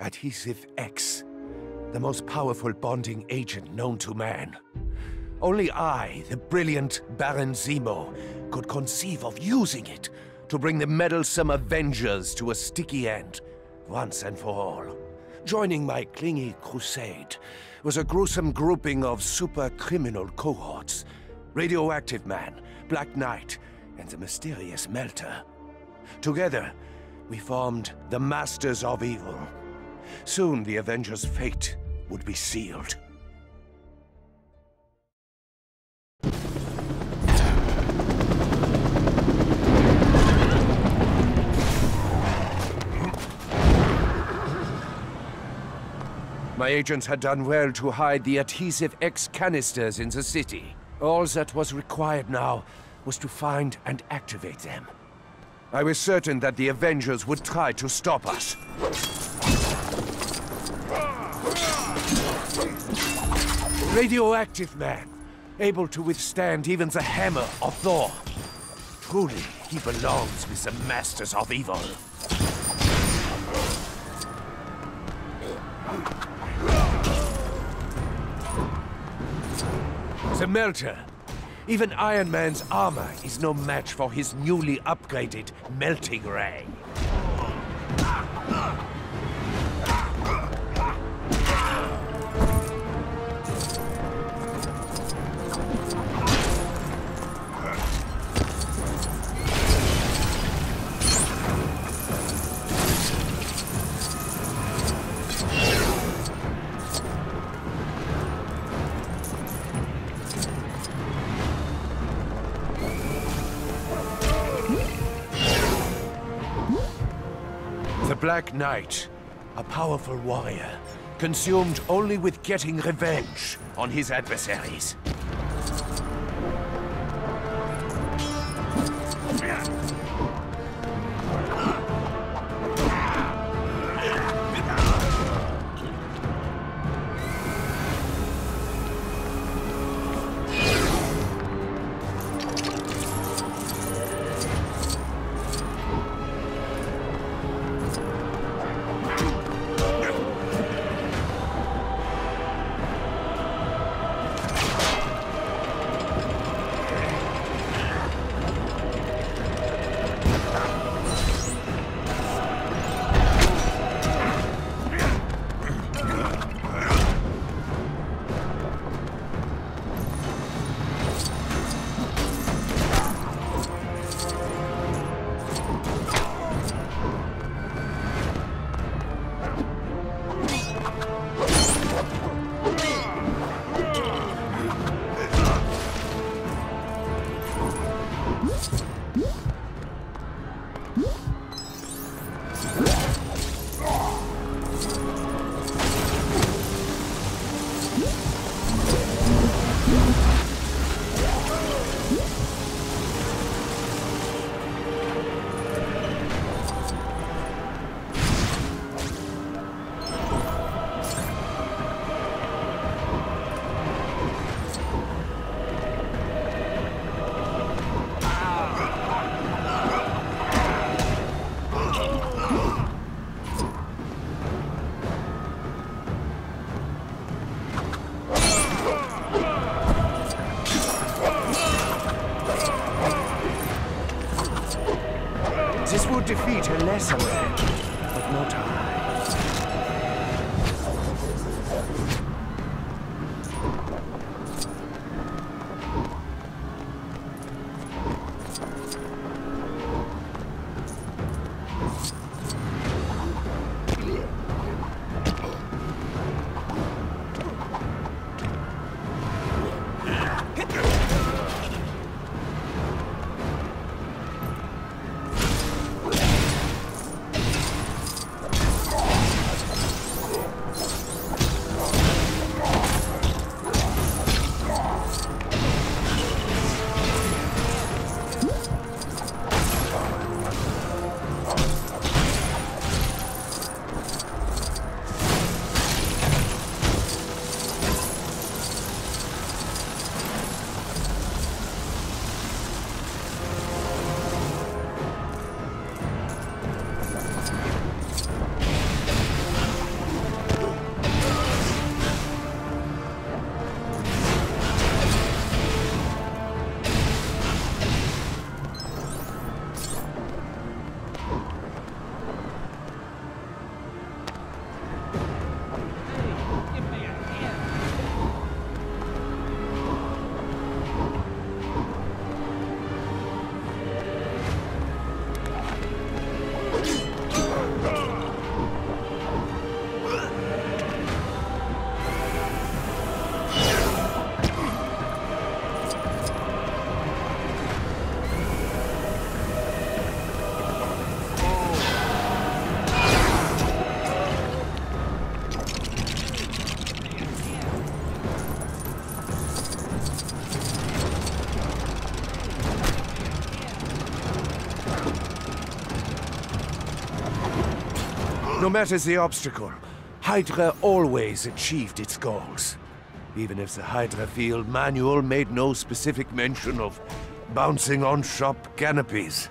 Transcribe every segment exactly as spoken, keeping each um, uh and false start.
Adhesive X, the most powerful bonding agent known to man. Only I, the brilliant Baron Zemo, could conceive of using it to bring the meddlesome Avengers to a sticky end, once and for all. Joining my clingy crusade was a gruesome grouping of super-criminal cohorts. Radioactive Man, Black Knight, and the mysterious Melter. Together, we formed the Masters of Evil. Soon the Avengers' fate would be sealed. My agents had done well to hide the Adhesive X canisters in the city. All that was required now was to find and activate them. I was certain that the Avengers would try to stop us. Radioactive Man, able to withstand even the hammer of Thor. Truly, he belongs with the Masters of Evil. The Melter. Even Iron Man's armor is no match for his newly upgraded melting ray. The Black Knight, a powerful warrior, consumed only with getting revenge on his adversaries. This would defeat a lesser man, but not I. No matter the obstacle, Hydra always achieved its goals. Even if the Hydra field manual made no specific mention of bouncing on shop canopies.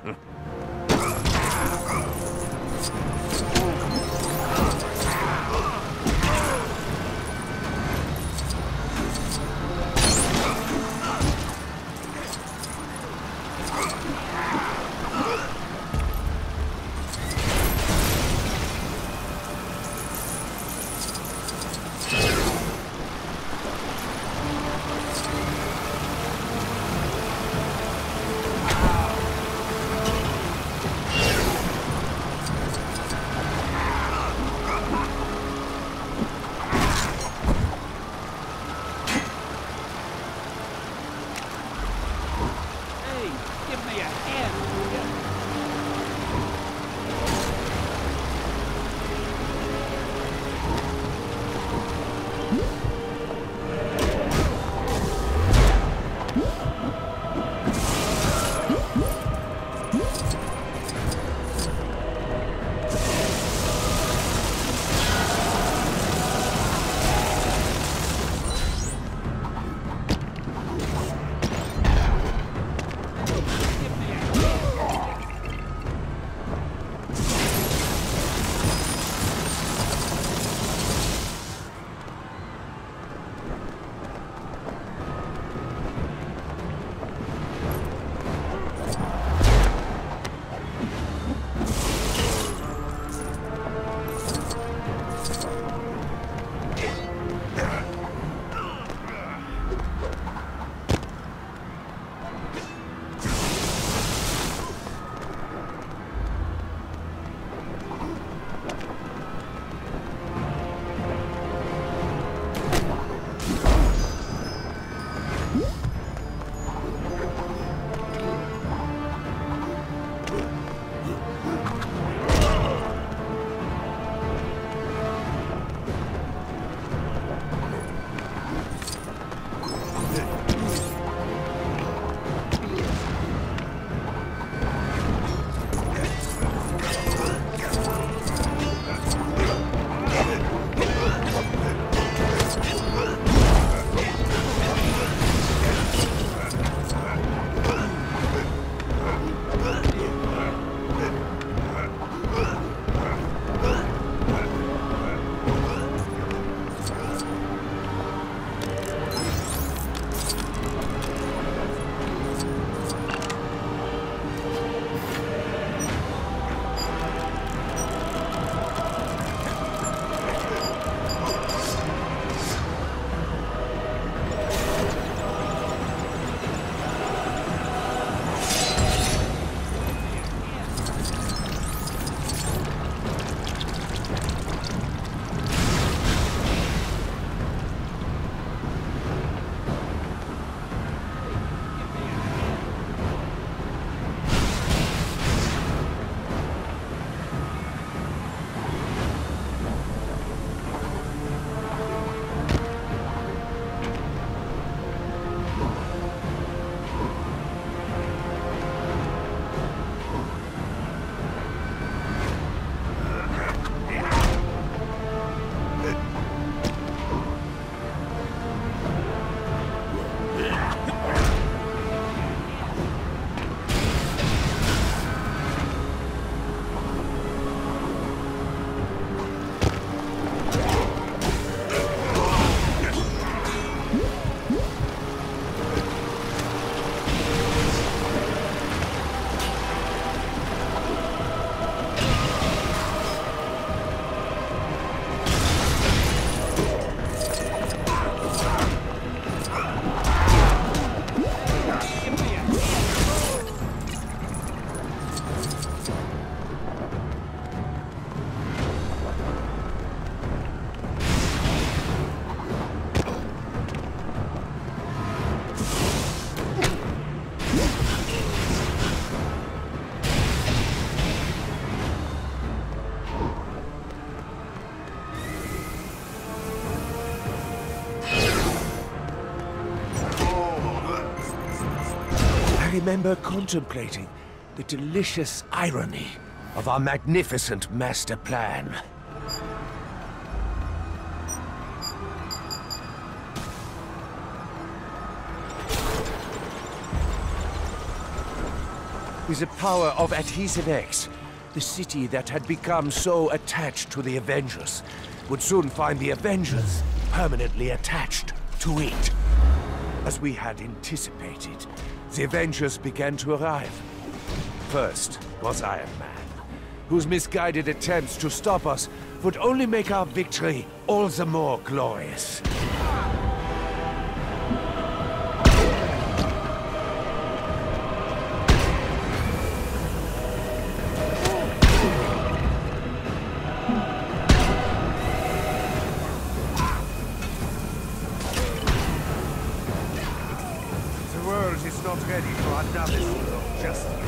remember contemplating the delicious irony of our magnificent master plan. With the power of Adhesive X, the city that had become so attached to the Avengers would soon find the Avengers permanently attached to it. As we had anticipated, the Avengers began to arrive. First was Iron Man, whose misguided attempts to stop us would only make our victory all the more glorious. The world is not ready for another hero just yet.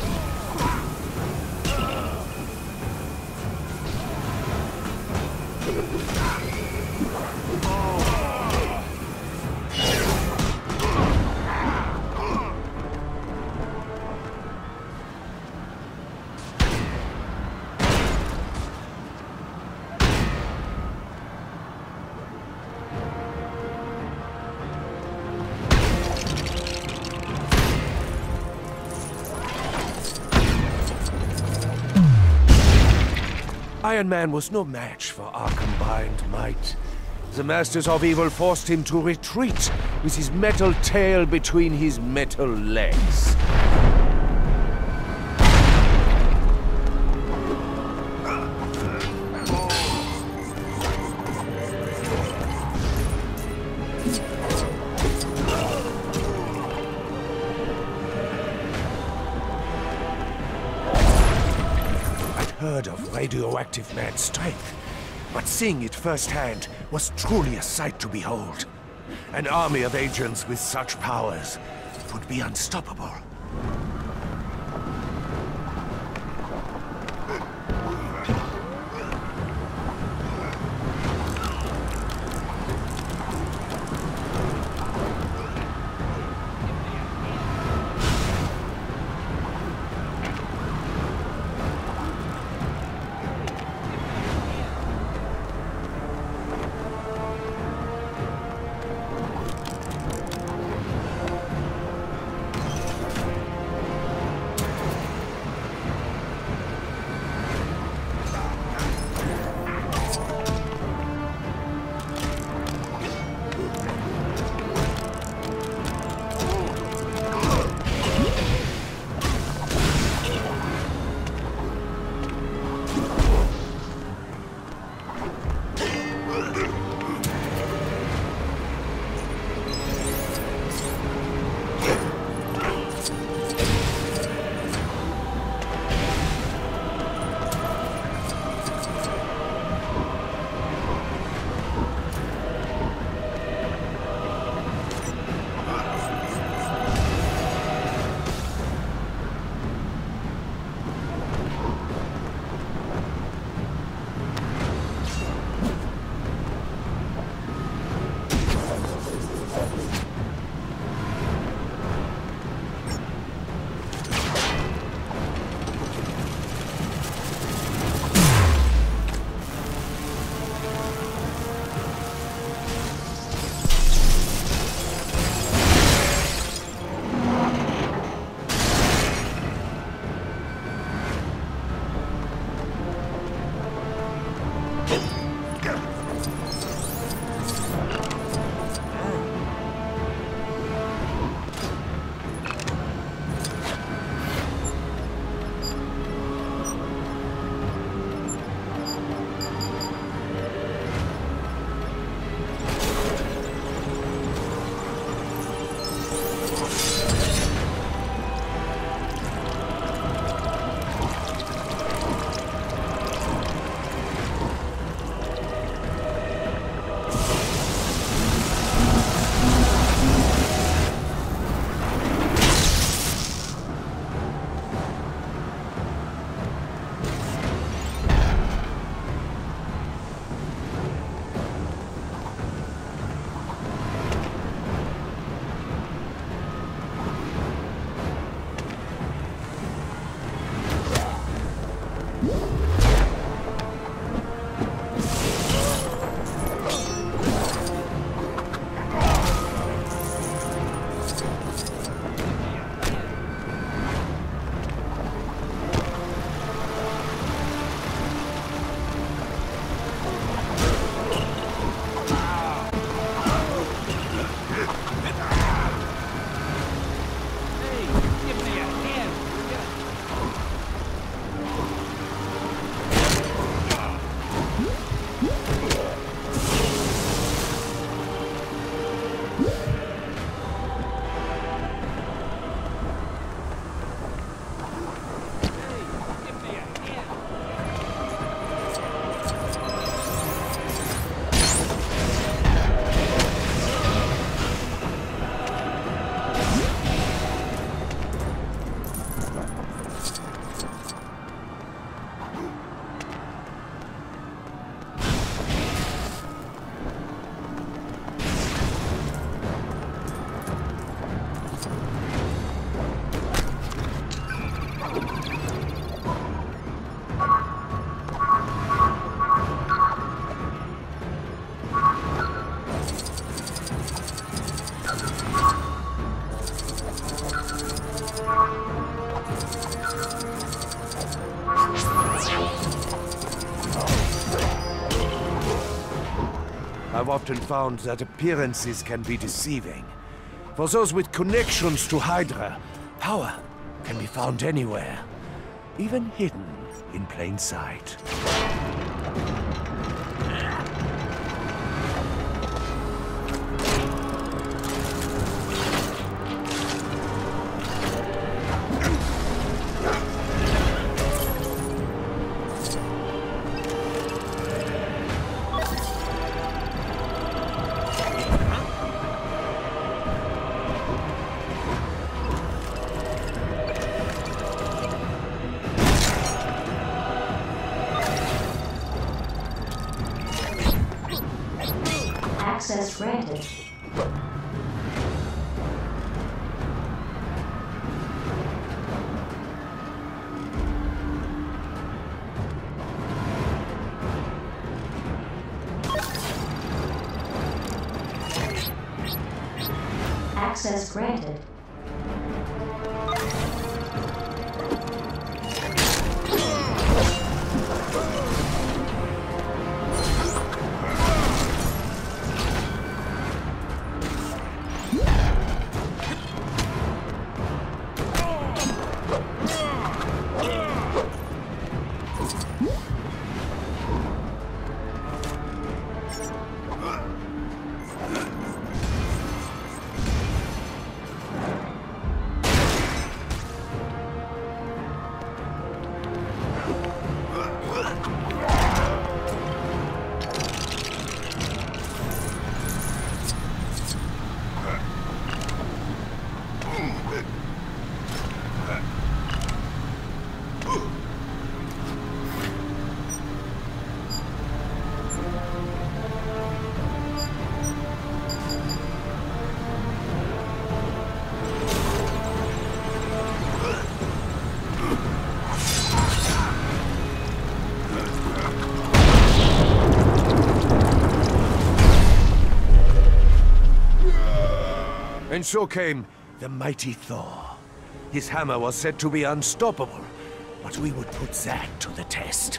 Iron Man was no match for our combined might. The Masters of Evil forced him to retreat with his metal tail between his metal legs. Heard of radioactive man's strength, but seeing it firsthand was truly a sight to behold. An army of agents with such powers would be unstoppable. often found that appearances can be deceiving. For those with connections to Hydra, power can be found anywhere, even hidden in plain sight. Access granted. Access granted. And so came the mighty Thor. His hammer was said to be unstoppable, but we would put that to the test.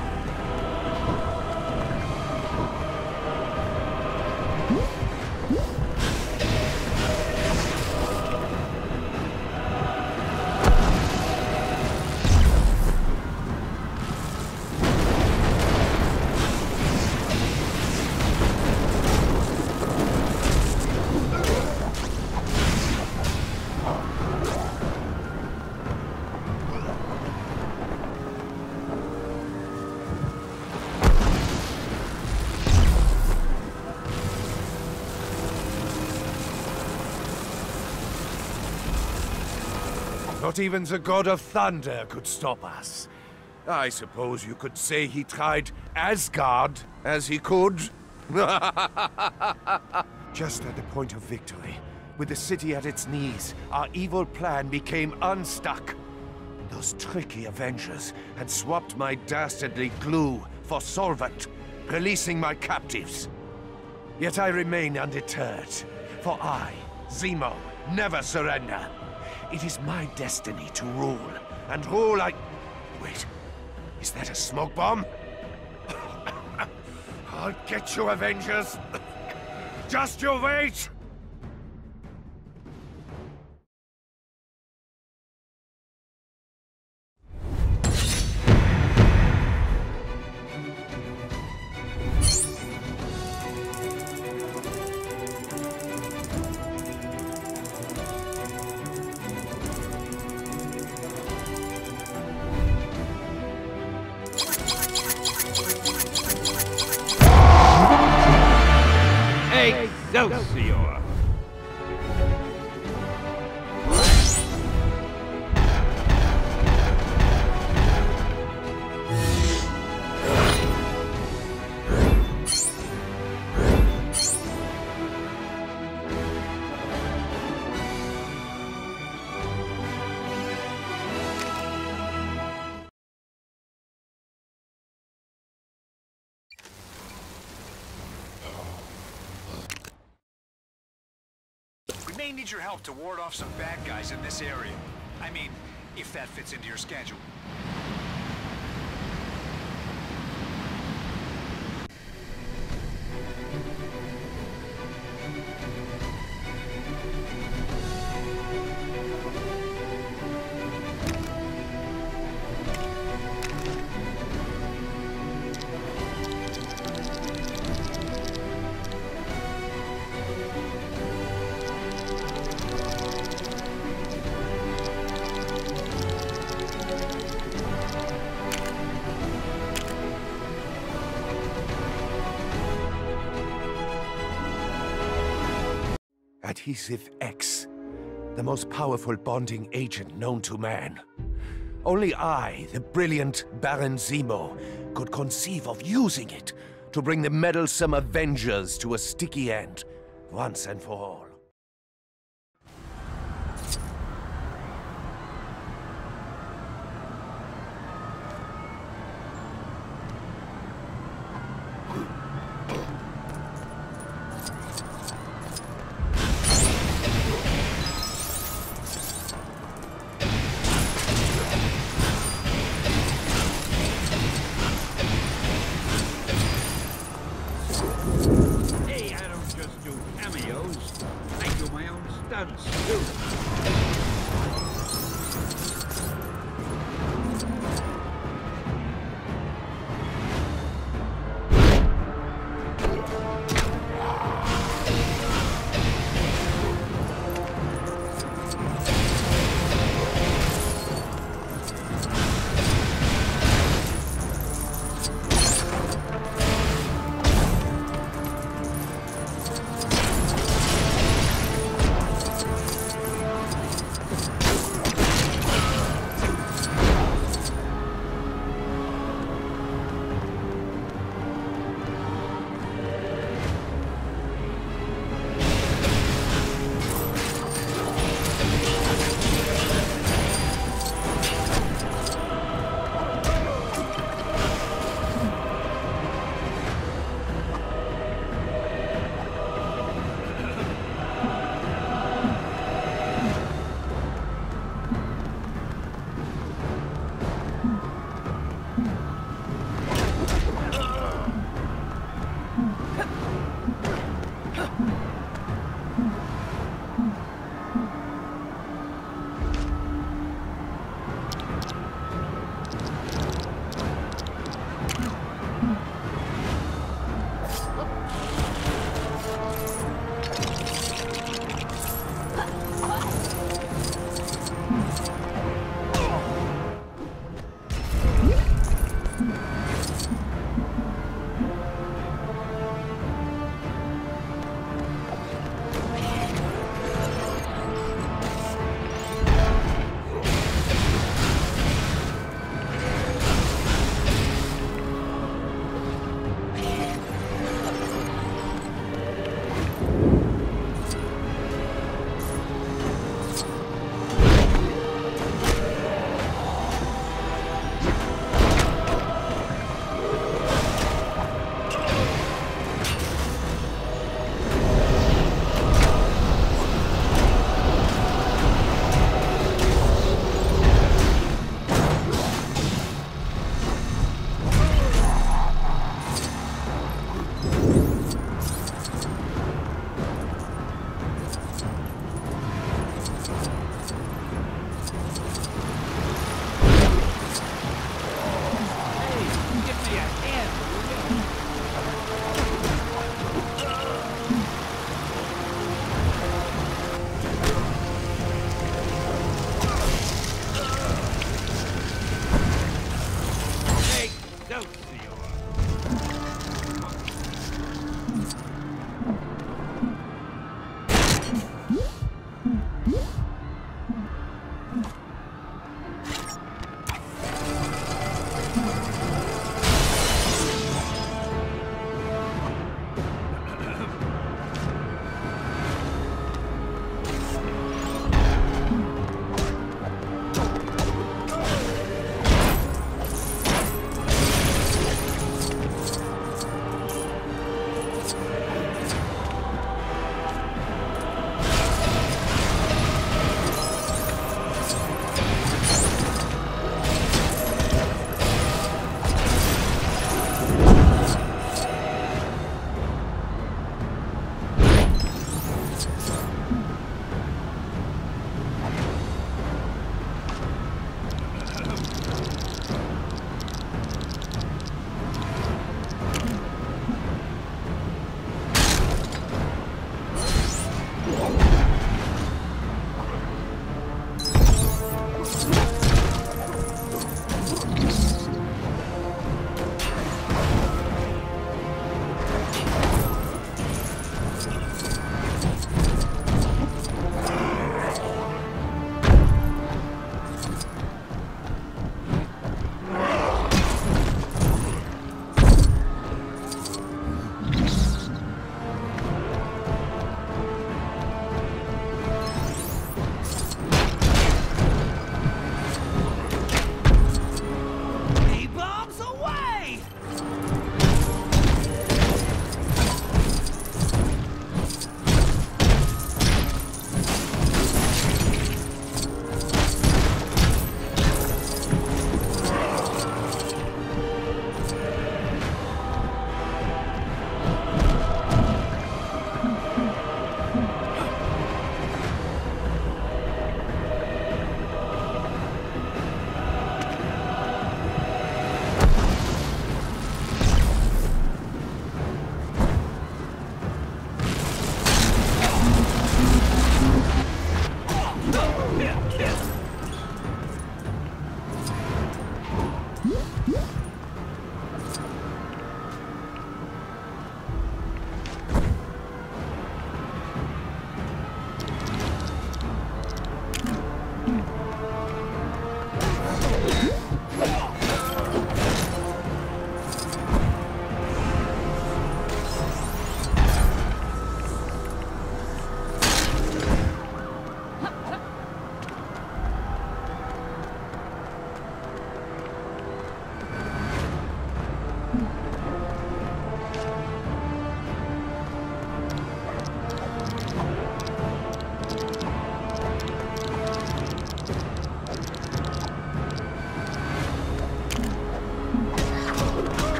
Not even the god of thunder could stop us. I suppose you could say he tried Asgard as he could. Just at the point of victory, with the city at its knees, our evil plan became unstuck. Those tricky Avengers had swapped my dastardly glue for solvent, releasing my captives. Yet I remain undeterred, for I, Zemo, never surrender. It is my destiny to rule, and rule I... Wait, is that a smoke bomb? I'll get you, Avengers! Just you wait! Excelsior! We may need your help to ward off some bad guys in this area. I mean, if that fits into your schedule. adhesive X, the most powerful bonding agent known to man. Only I, the brilliant Baron Zemo, could conceive of using it to bring the meddlesome Avengers to a sticky end, once and for all.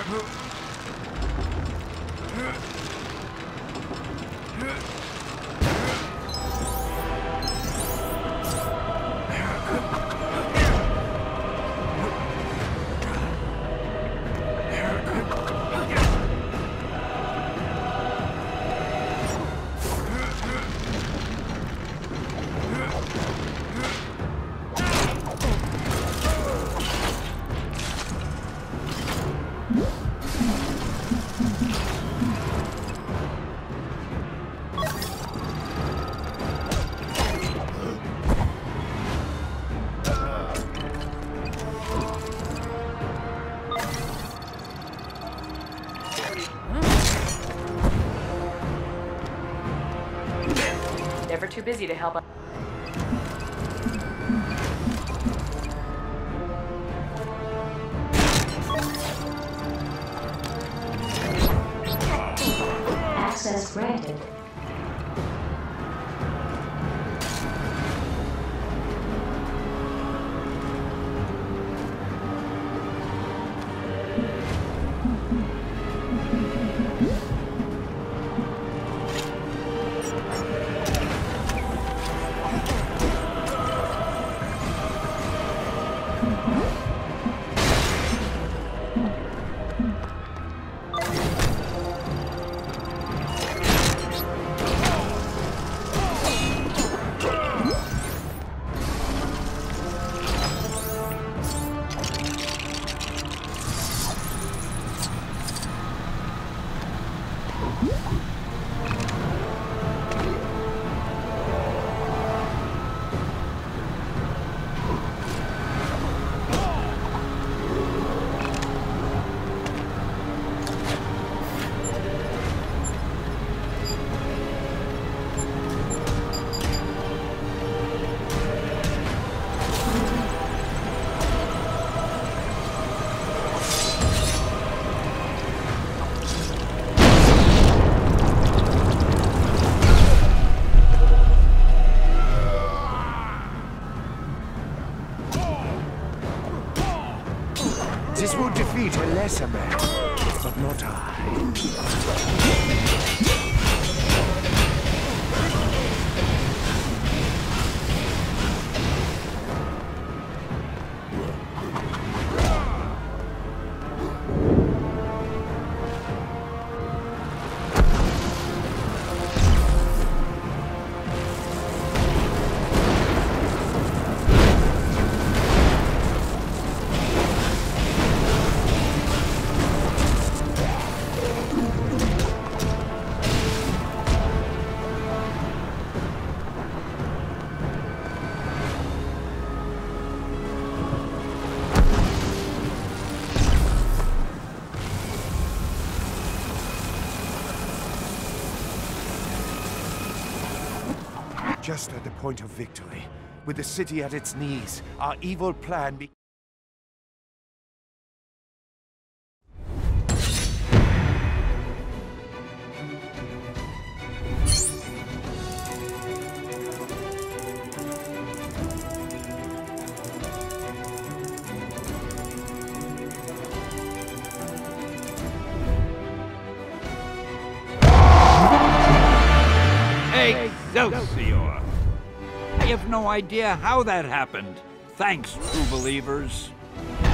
Never too busy to help. Access granted. This will defeat a lesser man, but not I. Just at the point of victory, with the city at its knees, our evil plan be- Excelsior! I have no idea how that happened. Thanks, true believers.